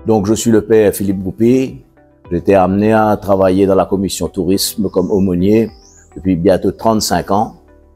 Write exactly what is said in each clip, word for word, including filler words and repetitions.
Donc, je suis le père Philippe Goupy. J'ai été amené à travailler dans la commission tourisme comme aumônier depuis bientôt trente-cinq ans.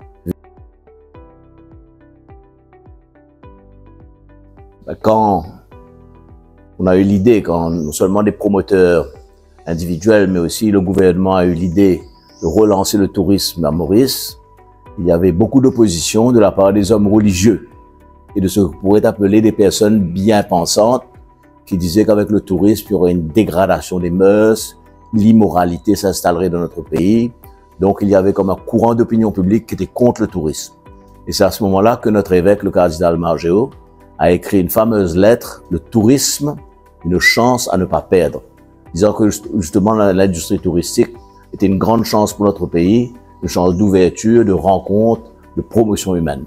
Quand on a eu l'idée, quand non seulement des promoteurs individuels, mais aussi le gouvernement a eu l'idée de relancer le tourisme à Maurice, il y avait beaucoup d'opposition de la part des hommes religieux et de ce qu'on pourrait appeler des personnes bien pensantes qui disaient qu'avec le tourisme, il y aurait une dégradation des mœurs, l'immoralité s'installerait dans notre pays. Donc, il y avait comme un courant d'opinion publique qui était contre le tourisme. Et c'est à ce moment-là que notre évêque, le cardinal Margéo, a écrit une fameuse lettre, le tourisme, une chance à ne pas perdre, disant que justement l'industrie touristique était une grande chance pour notre pays, une chance d'ouverture, de rencontre, de promotion humaine.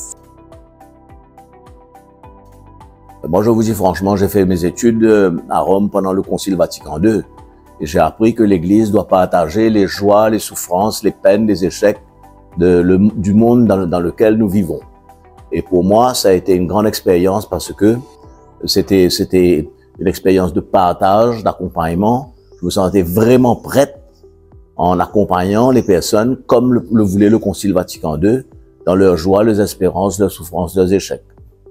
Moi, je vous dis franchement, j'ai fait mes études à Rome pendant le Concile Vatican deux et j'ai appris que l'Église doit partager les joies, les souffrances, les peines, les échecs de, le, du monde dans, dans lequel nous vivons. Et pour moi, ça a été une grande expérience parce que c'était c'était une expérience de partage, d'accompagnement. Je me sentais vraiment prête en accompagnant les personnes comme le, le voulait le Concile Vatican deux dans leurs joies, leurs espérances, leurs souffrances, leurs échecs.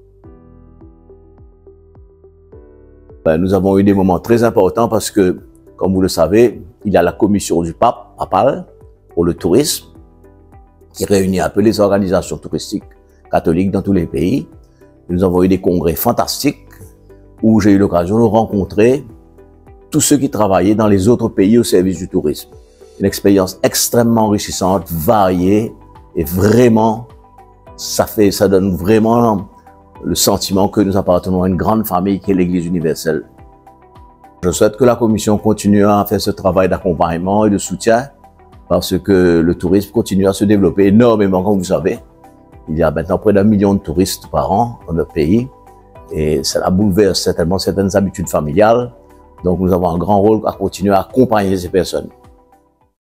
Ben, nous avons eu des moments très importants parce que, comme vous le savez, il y a la commission du pape papal pour le tourisme qui réunit un peu les organisations touristiques catholiques dans tous les pays. Nous avons eu des congrès fantastiques où j'ai eu l'occasion de rencontrer tous ceux qui travaillaient dans les autres pays au service du tourisme. Une expérience extrêmement enrichissante, variée et vraiment, ça fait, ça donne vraiment le sentiment que nous appartenons à une grande famille qui est l'Église universelle. Je souhaite que la Commission continue à faire ce travail d'accompagnement et de soutien parce que le tourisme continue à se développer énormément, comme vous savez. Il y a maintenant près d'un million de touristes par an dans notre pays et cela bouleverse certainement certaines habitudes familiales. Donc nous avons un grand rôle à continuer à accompagner ces personnes.